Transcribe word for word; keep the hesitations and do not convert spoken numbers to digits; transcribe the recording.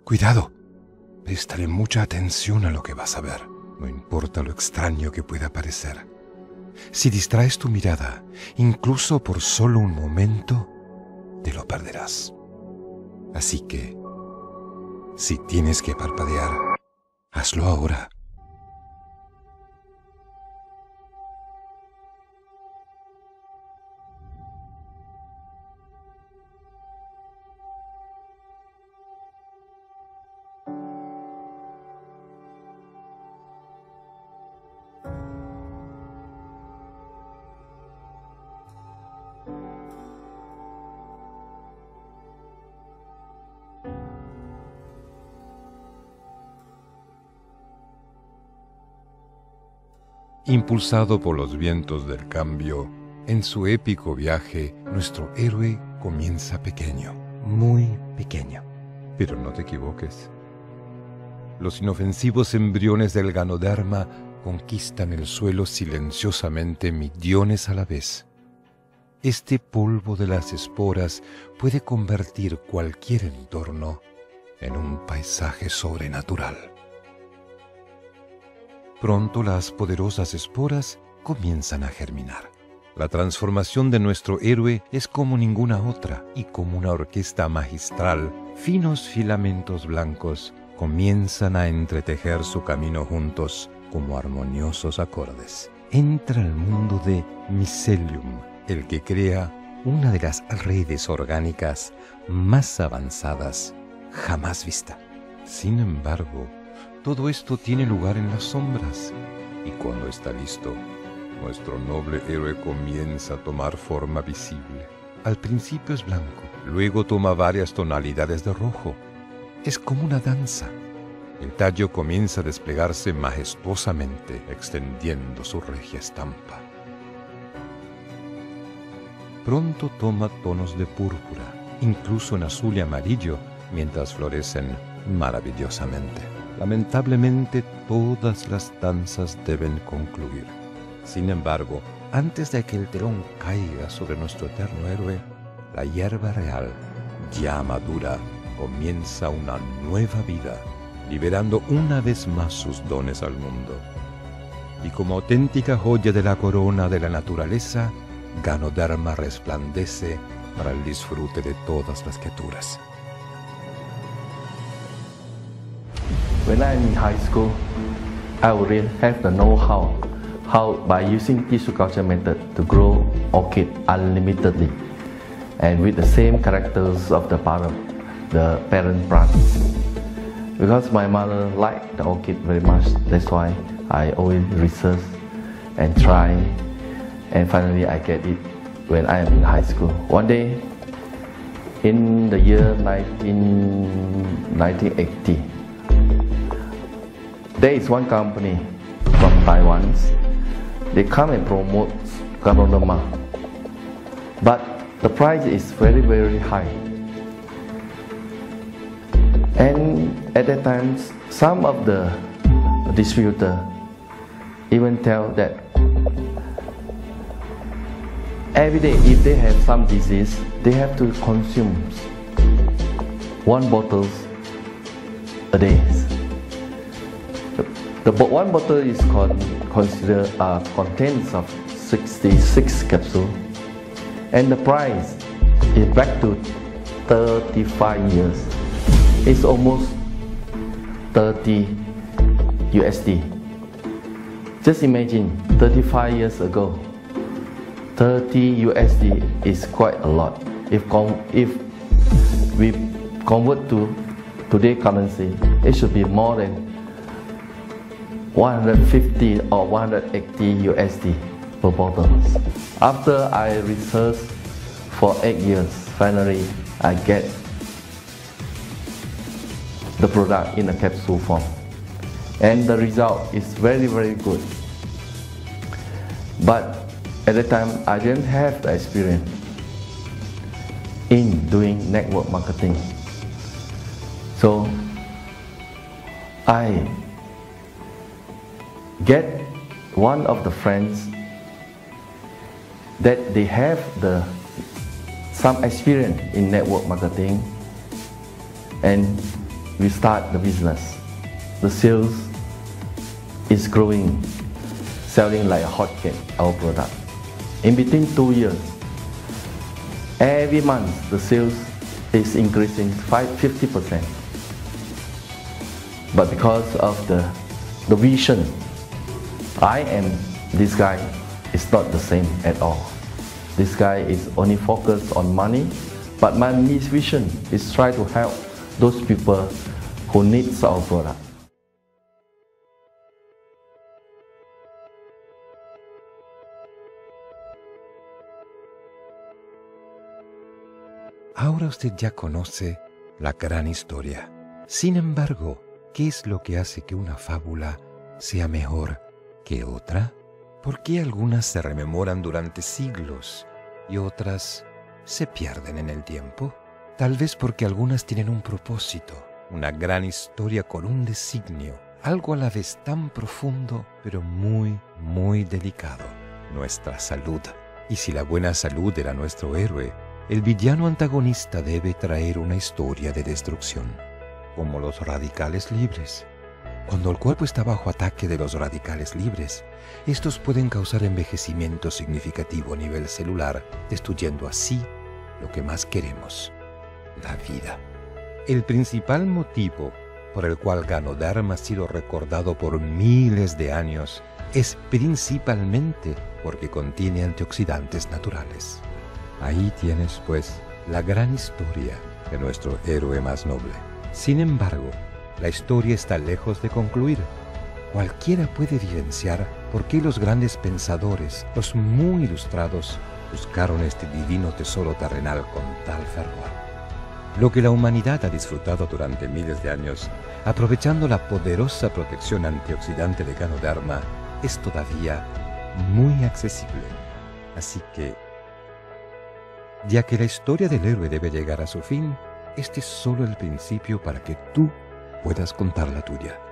Cuidado, prestaré mucha atención a lo que vas a ver, no importa lo extraño que pueda parecer. Si distraes tu mirada, incluso por solo un momento, te lo perderás. Así que, si tienes que parpadear, hazlo ahora. Impulsado por los vientos del cambio, en su épico viaje, nuestro héroe comienza pequeño, muy pequeño. Pero no te equivoques. Los inofensivos embriones del Ganoderma conquistan el suelo silenciosamente millones a la vez. Este polvo de las esporas puede convertir cualquier entorno en un paisaje sobrenatural. Pronto las poderosas esporas comienzan a germinar. La transformación de nuestro héroe es como ninguna otra y como una orquesta magistral, finos filamentos blancos comienzan a entretejer su camino juntos como armoniosos acordes. Entra al mundo de Mycelium, el que crea una de las redes orgánicas más avanzadas jamás vista. Sin embargo, todo esto tiene lugar en las sombras, y cuando está listo, nuestro noble héroe comienza a tomar forma visible. Al principio es blanco, luego toma varias tonalidades de rojo. Es como una danza. El tallo comienza a desplegarse majestuosamente, extendiendo su regia estampa. Pronto toma tonos de púrpura, incluso en azul y amarillo, mientras florecen maravillosamente. Lamentablemente, todas las danzas deben concluir. Sin embargo, antes de que el telón caiga sobre nuestro eterno héroe, la hierba real, ya madura, comienza una nueva vida, liberando una vez más sus dones al mundo. Y como auténtica joya de la corona de la naturaleza, Ganoderma resplandece para el disfrute de todas las criaturas. When I'm in high school, I would really have the know-how how by using tissue culture method to grow orchid unlimitedly and with the same characters of the parent, the parent plants. Because my mother liked the orchid very much, that's why I always research and try, and finally I get it when I am in high school. One day, in the year nineteen eighty, there is one company from Taiwan. They come and promote Ganoderma, but the price is very very high. And at that time, some of the distributor even tell that every day if they have some disease, they have to consume one bottle a day. The one bottle is con considered uh, contains of sixty-six capsules, and the price is back to thirty-five years. It's almost thirty U S D. Just imagine, thirty-five years ago, thirty U S D is quite a lot. If com if we convert to today's currency, it should be more than one hundred fifty or one hundred eighty U S D per bottle. After I researched for eight years, finally I get the product in a capsule form, and the result is very very good. But at the time I didn't have the experience in doing network marketing, so I get one of the friends that they have the some experience in network marketing, and we start the business, the sales is growing, selling like a hotcake, our product. In between two years, every month the sales is increasing fifty percent. But because of the, the vision, I and this guy is not the same at all. This guy is only focused on money, but my vision is try to help those people who needs our product. Ahora usted ya conoce la gran historia. Sin embargo, ¿qué es lo que hace que una fábula sea mejor que otra? ¿Por qué algunas se rememoran durante siglos y otras se pierden en el tiempo? Tal vez porque algunas tienen un propósito, una gran historia con un designio, algo a la vez tan profundo, pero muy, muy delicado: nuestra salud. Y si la buena salud era nuestro héroe, el villano antagonista debe traer una historia de destrucción, como los radicales libres. Cuando el cuerpo está bajo ataque de los radicales libres, estos pueden causar envejecimiento significativo a nivel celular, destruyendo así lo que más queremos: la vida. El principal motivo por el cual Ganoderma ha sido recordado por miles de años es principalmente porque contiene antioxidantes naturales. Ahí tienes, pues, la gran historia de nuestro héroe más noble. Sin embargo, la historia está lejos de concluir. Cualquiera puede vivenciar por qué los grandes pensadores, los muy ilustrados, buscaron este divino tesoro terrenal con tal fervor. Lo que la humanidad ha disfrutado durante miles de años, aprovechando la poderosa protección antioxidante de Ganoderma, es todavía muy accesible. Así que, ya que la historia del héroe debe llegar a su fin, este es solo el principio para que tú puedas contar la tuya.